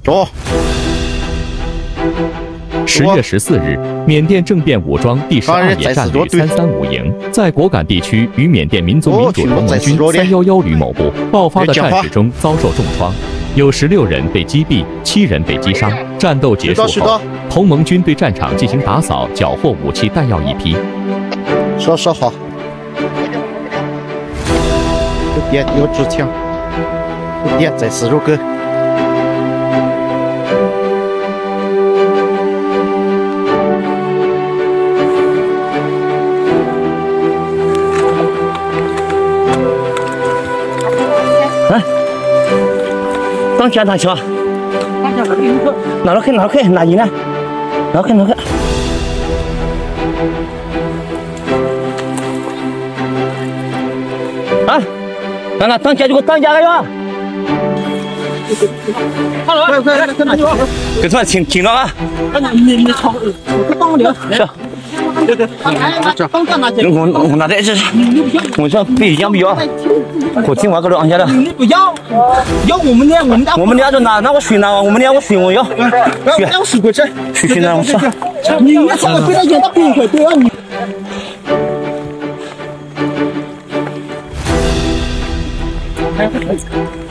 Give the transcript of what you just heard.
走。 10月14日，缅甸政变武装第12野战旅335营在果敢地区与缅甸民族民主同盟军311旅某部爆发的战事中遭受重创，有16人被击毙，7人被击伤。战斗结束后，同盟军对战场进行打扫，缴获武器弹药一批。 说好，这边有支枪，这边在丝绸沟。 当家打球，拿了去，拿赢了，拿去。啊，拿当家就给我当家了哟！快，拿去！给出来，请了啊！你吵，我帮我聊。是。我拿的是，我说不要不要，我听话，给他按下了。你不要，要我们俩就拿我水拿，我们俩我水我要，要水过去，水拿我上。你要怎么给他演到冰块对啊你？哎。